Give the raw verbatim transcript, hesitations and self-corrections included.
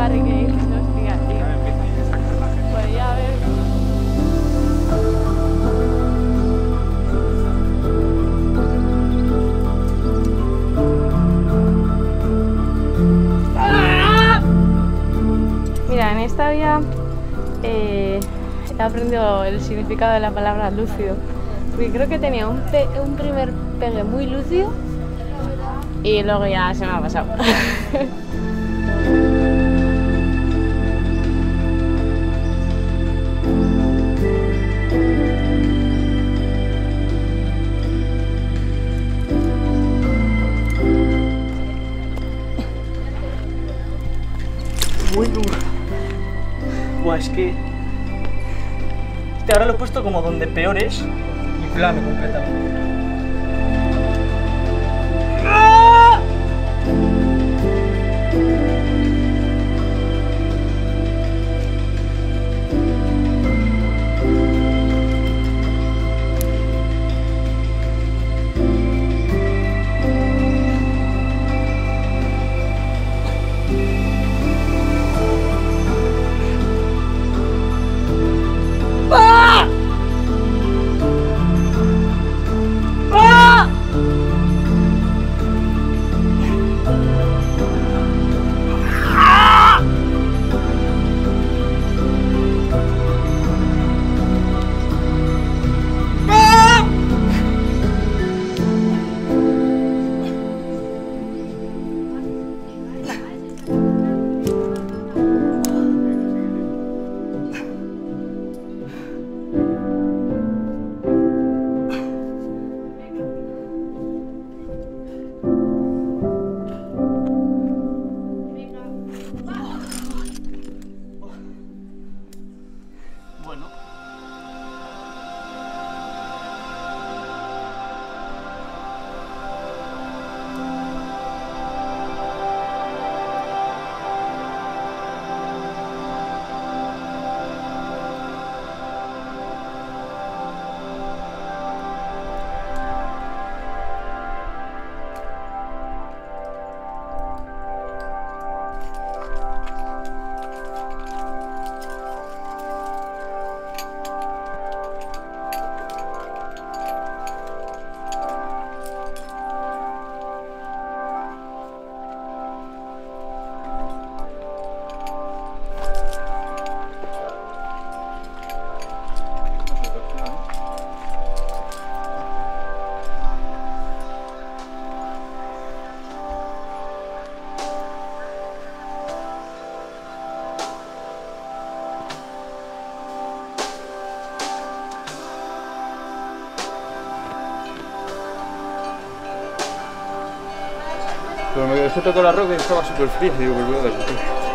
parque que dices, hostia, tío. Pues ya ves. Mira, en esta vía eh, he aprendido el significado de la palabra lúcido. Porque creo que tenía un, pe un primer pegue muy lúcido y luego ya se me ha pasado. Muy duro. Buah, es que... Este ahora lo he puesto como donde peor es y plano completamente. ¡Ah! Bueno. Pero me dejé tocar la roca y estaba súper fría y digo, pues voy a dar.